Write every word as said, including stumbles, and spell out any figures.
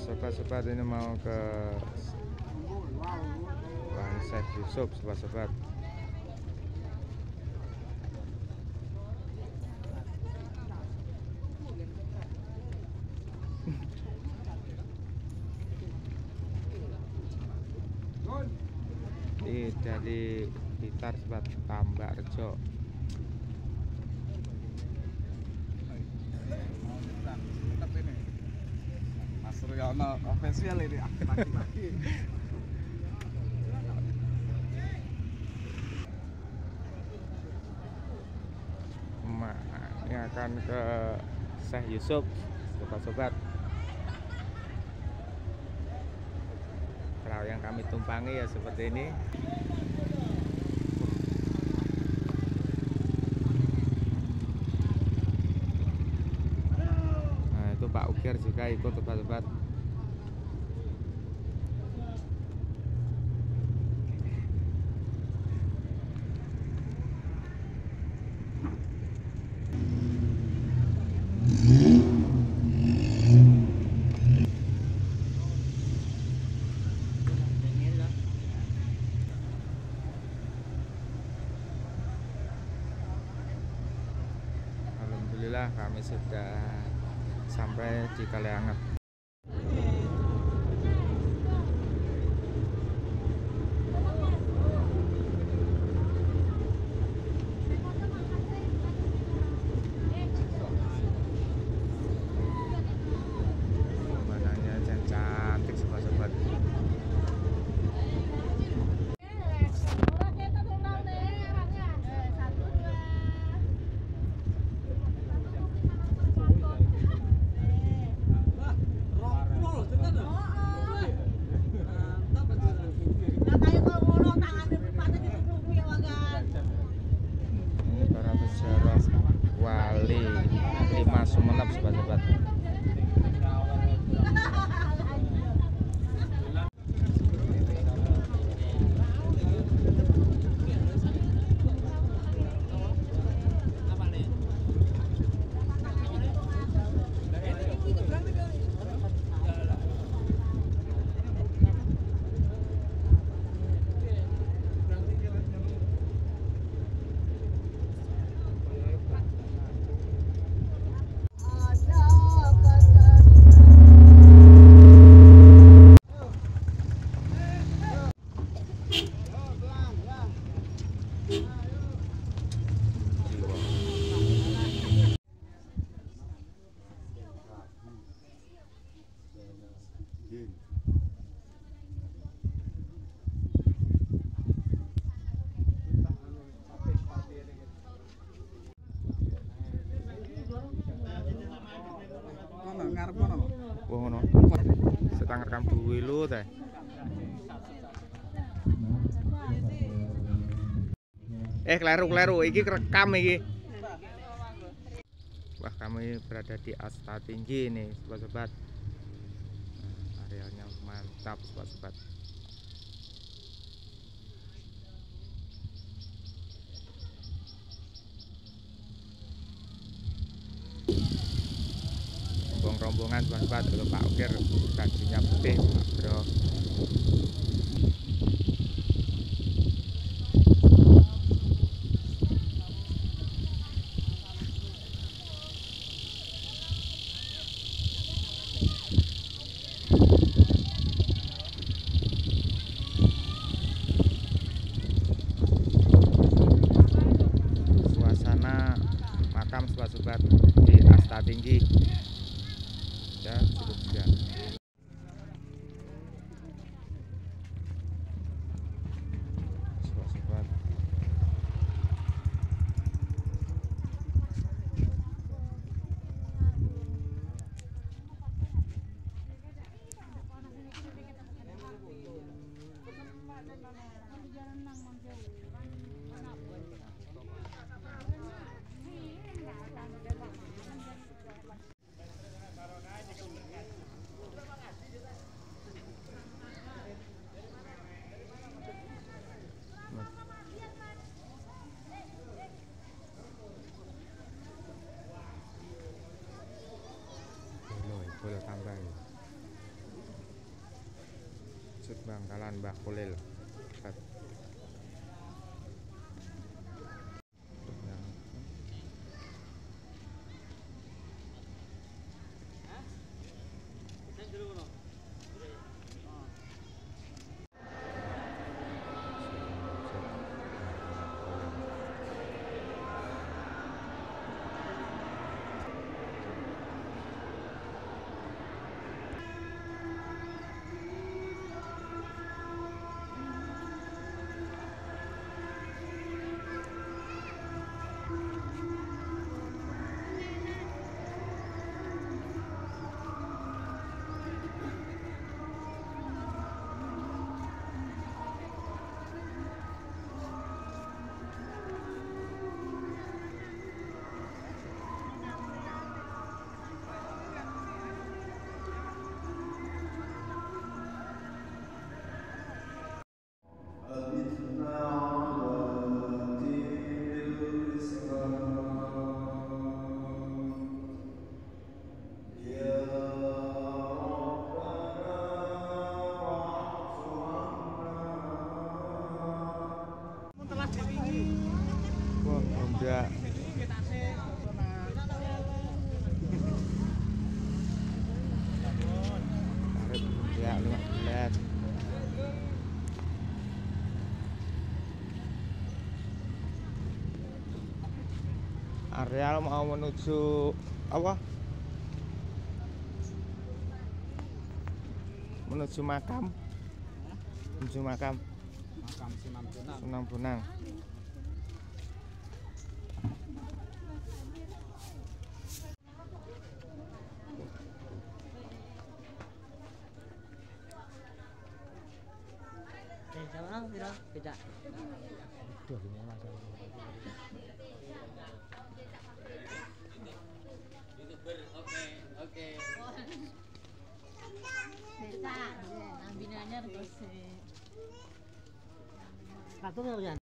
sobat-sobat, ini mau ke Bang Syekh Yusuf, sobat-sobat. Ini dari Blitar, sobat, Tambak Rejo. Mas Riono official ini pagi-pagi. Nah, ini akan ke Syekh Yusuf, sobat-sobat. Perahu yang kami tumpangi ya seperti ini. Nah, itu Pak Ukir juga ikut, sobat-sobat. Alhamdulillah kami sudah sampai di Kalianget. Pemandangannya cantik, sobat-sobat. Ini para peziarah Wali lima Sumenep, sobat-sobat. Ono ngarep ono. Wah, ngono. Setang rekam duwe lho teh. Eh, kleru-kleru iki rekam iki. Wah, kami berada di Asta Tinggi nih, sobat-sobat. Nah, areanya mantap, sobat-sobat. Rombongan, sobat-sobat, untuk Pak Ukir bajunya putih, Pak Bro. Suasana makam, sobat-sobat, di Asta Tinggi ya cukup juga. Masjid Bangkalan Mbah Kulil. Wah, enggak. Tarif enggak lima belas. Areal mau menuju apa? Menuju makam. Menuju makam. Makam Sunan Bonang. Sunan Bonang. Eh, sama orang tidak beda. Oke. Beda. Ambinanya terus. Satu